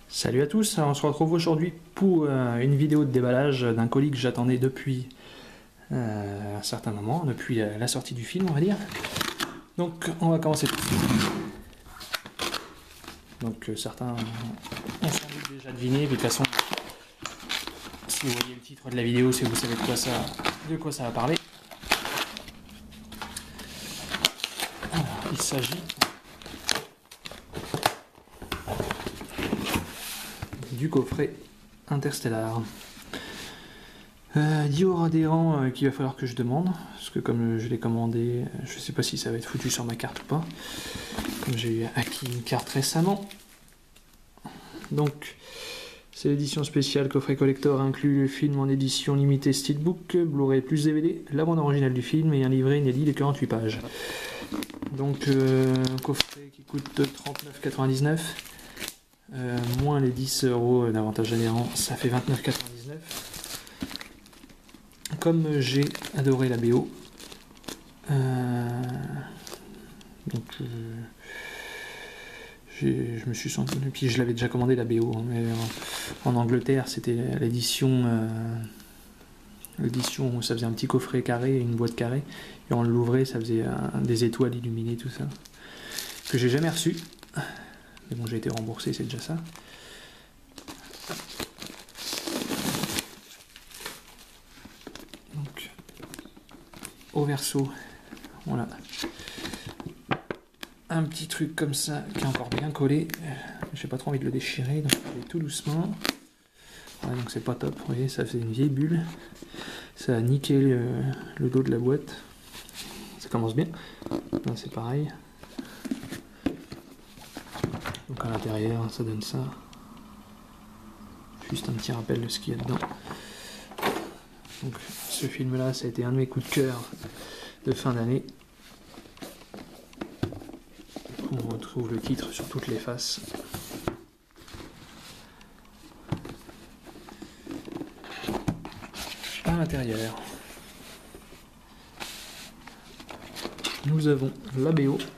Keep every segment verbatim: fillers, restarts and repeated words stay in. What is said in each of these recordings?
Salut à tous, on se retrouve aujourd'hui pour euh, une vidéo de déballage d'un colis que j'attendais depuis euh, un certain moment, depuis euh, la sortie du film on va dire. Donc on va commencer tout de suite. Donc euh, certains ont sans doute déjà deviné, mais de toute façon, si vous voyez le titre de la vidéo, si vous savez de quoi ça, de quoi ça va parler. Alors, il s'agit du coffret Interstellar. Euh, dix euros adhérents euh, qu'il va falloir que je demande, parce que comme je l'ai commandé, je sais pas si ça va être foutu sur ma carte ou pas, comme j'ai acquis une carte récemment. Donc, c'est l'édition spéciale coffret collector, inclut le film en édition limitée Steelbook, Blu-ray plus D V D, la bande originale du film et un livret inédit de quarante-huit pages. Donc, euh, un coffret qui coûte trente-neuf quatre-vingt-dix-neuf, euh, moins les dix euros d'avantage adhérent, ça fait vingt-neuf quatre-vingt-dix-neuf. Comme j'ai adoré la B O, euh, donc euh, je me suis senti, et puis je l'avais déjà commandé la B O, mais en, en Angleterre c'était l'édition, euh, l'édition où ça faisait un petit coffret carré, une boîte carrée, et on l'ouvrait, ça faisait un, des étoiles illuminées, tout ça, que j'ai jamais reçu, mais bon j'ai été remboursé, c'est déjà ça. Donc, au verso, voilà, un petit truc comme ça qui est encore bien collé. J'ai pas trop envie de le déchirer, donc je vais tout doucement. Ouais, donc c'est pas top, vous voyez, ça fait une vieille bulle. Ça a niqué le, le dos de la boîte. Ça commence bien. Là c'est pareil. Donc à l'intérieur, ça donne ça. Juste un petit rappel de ce qu'il y a dedans. Donc ce film-là, ça a été un de mes coups de cœur de fin d'année. On retrouve le titre sur toutes les faces. À l'intérieur, nous avons la B O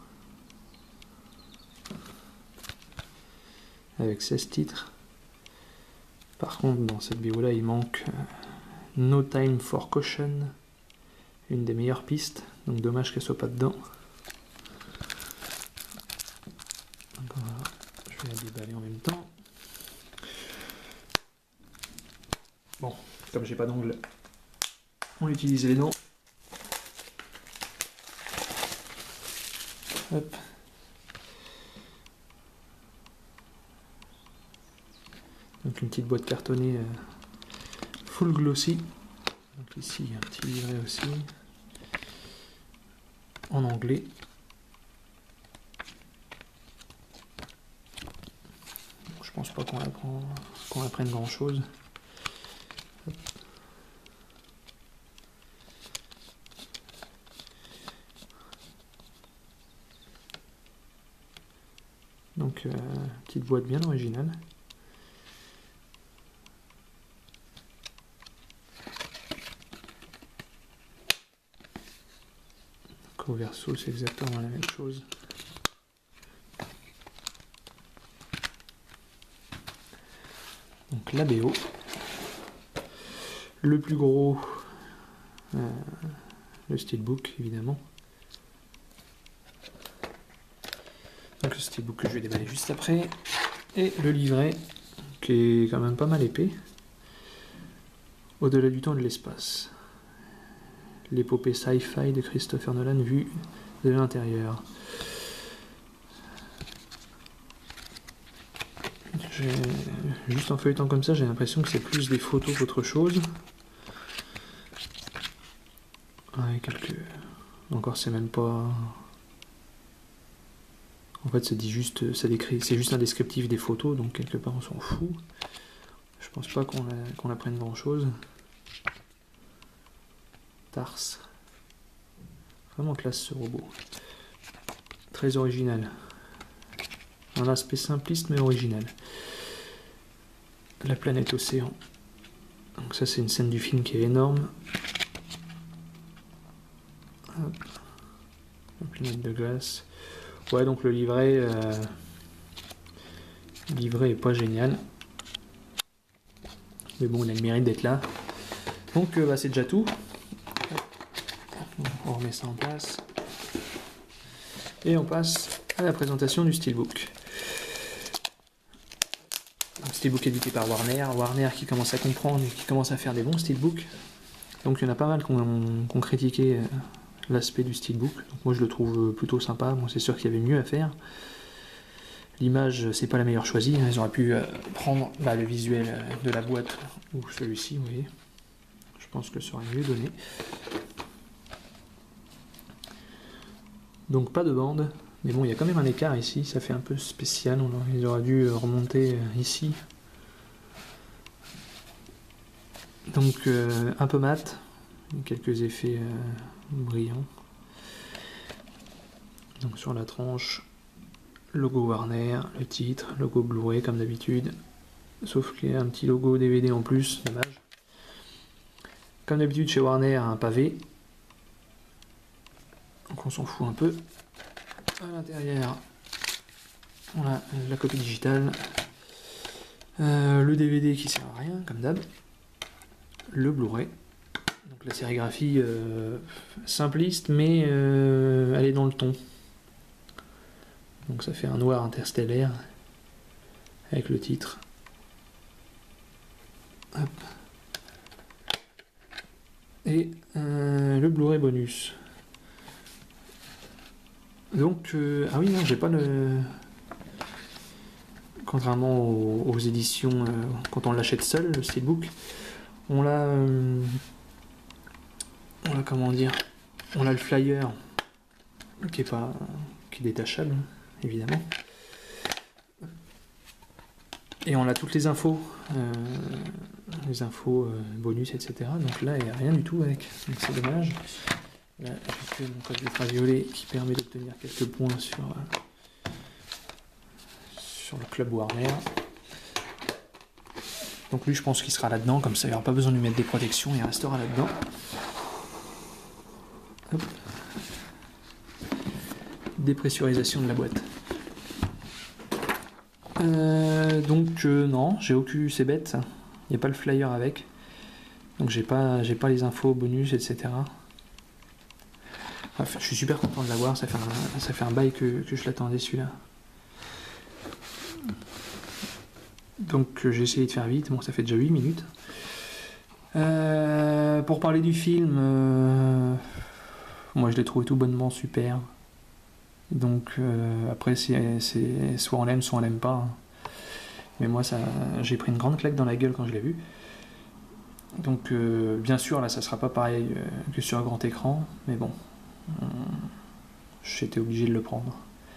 avec seize titres. Par contre, dans cette B O là, il manque No Time for Caution, une des meilleures pistes, donc dommage qu'elle soit pas dedans. Donc voilà, je vais la déballer en même temps. Bon, comme j'ai pas d'ongle, on utilise les dents. Hop. Donc une petite boîte cartonnée euh, full glossy. Donc ici un petit livret aussi en anglais. Bon, je pense pas qu'on apprend, qu'on apprenne grand chose. Hop. Donc euh, petite boîte bien originale. Donc, au verso c'est exactement la même chose. Donc la B O. Le plus gros, euh, le Steelbook évidemment. Donc le Steelbook que je vais déballer juste après. Et le livret qui est quand même pas mal épais. Au-delà du temps et de l'espace. L'épopée sci-fi de Christopher Nolan vue de l'intérieur. Juste en feuilletant comme ça, j'ai l'impression que c'est plus des photos qu'autre chose. Ouais, quelques... Encore, c'est même pas... En fait, ça dit juste, ça décrit, c'est juste un descriptif des photos, donc quelque part on s'en fout. Je pense pas qu'on la... qu'on apprenne grand chose. Tars. Vraiment classe ce robot. Très original. Un aspect simpliste mais original. La planète océan. Donc ça c'est une scène du film qui est énorme. Hop. La planète de glace. Ouais, donc le livret, euh, Le livret est pas génial. Mais bon, il a le mérite d'être là. Donc euh, bah, c'est déjà tout. On remet ça en place. Et on passe à la présentation du steelbook. Un steelbook édité par Warner. Warner qui commence à comprendre et qui commence à faire des bons steelbooks. Donc il y en a pas mal qui ont, qui ont critiqué euh, l'aspect du steelbook. Donc moi je le trouve plutôt sympa. Bon, c'est sûr qu'il y avait mieux à faire. L'image, c'est pas la meilleure choisie. Ils auraient pu euh, prendre bah, le visuel euh, de la boîte ou celui-ci, vous voyez. Je pense que ça aurait mieux donné. Donc pas de bande. Mais bon, il y a quand même un écart ici. Ça fait un peu spécial. Ils auraient dû remonter euh, ici. Donc euh, un peu mat. Quelques effets euh, brillants. Donc sur la tranche, logo Warner, le titre, logo Blu-ray comme d'habitude, sauf qu'il y a un petit logo D V D en plus, dommage. Comme d'habitude chez Warner, un pavé, donc on s'en fout un peu. À l'intérieur, on a la copie digitale, euh, le D V D qui sert à rien, comme d'hab, le Blu-ray, donc la sérigraphie euh, simpliste, mais euh, elle est dans le ton. Donc ça fait un noir interstellaire avec le titre. Hop. Et euh, le Blu-ray bonus. Donc, euh, ah oui, non, j'ai pas le... Contrairement aux, aux éditions, euh, quand on l'achète seul, le steelbook, on l'a... Euh, on l'a, comment dire, on a le flyer, qui est pas... qui est détachable, évidemment. Et on a toutes les infos, euh, les infos euh, bonus, et cetera. Donc là, il n'y a rien du tout avec, donc c'est dommage. Là, j'ai fait mon code ultraviolet qui permet d'obtenir quelques points sur, euh, sur le club Warner. Donc lui, je pense qu'il sera là-dedans, comme ça, il n'y aura pas besoin de lui mettre des protections, il restera là-dedans. Hop. Dépressurisation de la boîte. Euh, donc euh, non, j'ai aucun, c'est bête, il n'y a pas le flyer avec, donc j'ai pas, j'ai pas les infos bonus, et cetera. Bref, je suis super content de l'avoir, ça fait un, ça fait un bail que, que je l'attendais celui-là. Donc euh, j'ai essayé de faire vite, bon ça fait déjà huit minutes. Euh, pour parler du film, euh, moi je l'ai trouvé tout bonnement super. Donc euh, après c'est, c'est soit on l'aime soit on l'aime pas, hein. Mais moi ça, j'ai pris une grande claque dans la gueule quand je l'ai vu. Donc euh, bien sûr là ça sera pas pareil euh, que sur un grand écran, mais bon, euh, j'étais obligé de le prendre.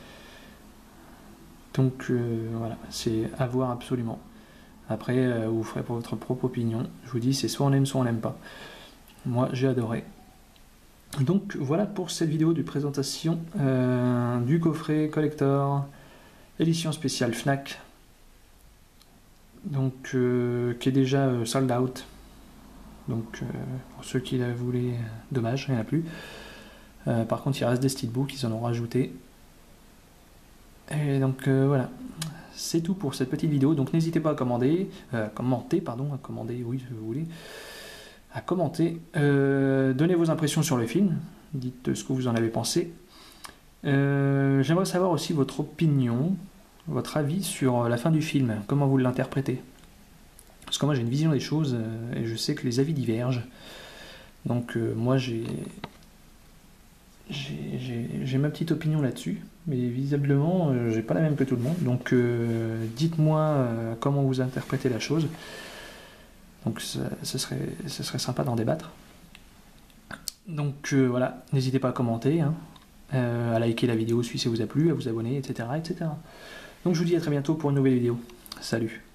Donc euh, voilà, c'est à voir absolument. Après euh, vous ferez pour votre propre opinion. Je vous dis c'est soit on aime soit on l'aime pas. Moi j'ai adoré. Donc voilà pour cette vidéo de présentation euh, du coffret collector édition spéciale Fnac, donc euh, qui est déjà euh, sold out. Donc euh, pour ceux qui la voulaient, dommage, il n'y en a plus. Euh, par contre il reste des steelbooks, ils en ont rajouté. Et donc euh, voilà, c'est tout pour cette petite vidéo. Donc n'hésitez pas à commander, euh, commenter, pardon, à commander, oui si vous voulez. À commenter, euh, donnez vos impressions sur le film, dites ce que vous en avez pensé. Euh, J'aimerais savoir aussi votre opinion, votre avis sur la fin du film, comment vous l'interprétez. Parce que moi j'ai une vision des choses euh, et je sais que les avis divergent. Donc euh, moi j'ai j'ai ma petite opinion là-dessus, mais visiblement euh, j'ai pas la même que tout le monde. Donc euh, dites-moi euh, comment vous interprétez la chose. Donc ce serait, ce serait sympa d'en débattre. Donc euh, voilà, n'hésitez pas à commenter, hein, euh, à liker la vidéo si ça vous a plu, à vous abonner, et cetera, et cetera. Donc je vous dis à très bientôt pour une nouvelle vidéo. Salut!